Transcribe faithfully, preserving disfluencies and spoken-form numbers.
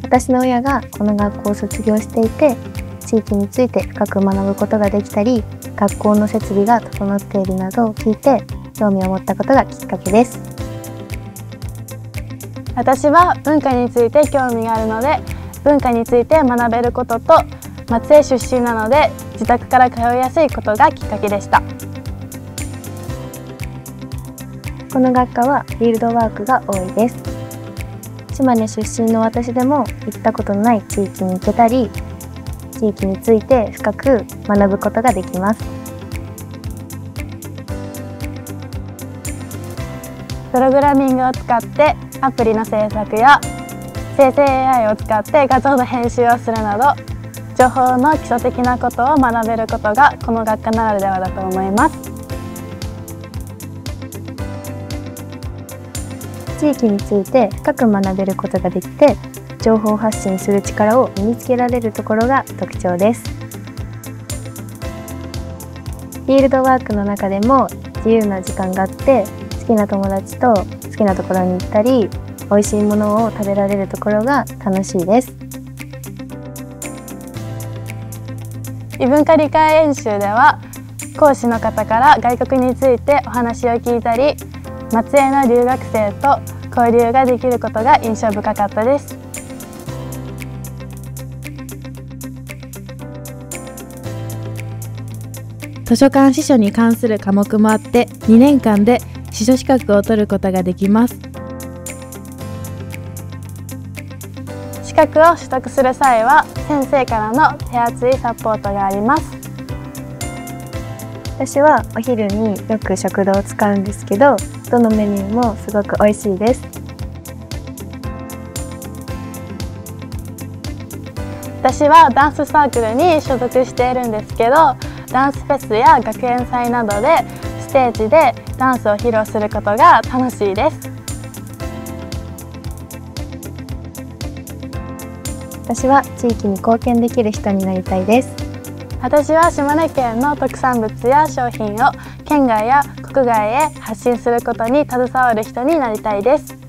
私の親がこの学校を卒業していて、地域について深く学ぶことができたり、学校の設備が整っているなどを聞いて興味を持ったことがきっかけです。 私は文化について興味があるので、文化について学べることと、松江出身なので自宅から通いやすいことがきっかけでした。 この学科はフィールドワークが多いです。島根出身の私でも行ったことのない地域に行けたり、地域について深く学ぶことができます。 プログラミングを使ってアプリの制作や生成 エーアイ を使って画像の編集をするなど、情報の基礎的なことを学べることがこの学科ならではだと思います。 地域について深く学べることができて、情報発信する力を身につけられるところが特徴です。フィールドワークの中でも自由な時間があって、好きな友達と好きなところに行ったり、美味しいものを食べられるところが楽しいです。 異文化理解演習では、講師の方から外国についてお話を聞いたり、松江の留学生と交流ができることが印象深かったです。 図書館司書に関する科目もあって、にねんかんで司書資格を取ることができます。 資格を取得する際は、先生からの手厚いサポートがあります。 私はお昼によく食堂を使うんですけど、どのメニューもすごく美味しいです。 私はダンスサークルに所属しているんですけど、ダンスフェスや学園祭などでステージでダンスを披露することが楽しいです。 私は地域に貢献できる人になりたいです。 私は島根県の特産物や商品を県外や国外へ発信することに携わる人になりたいです。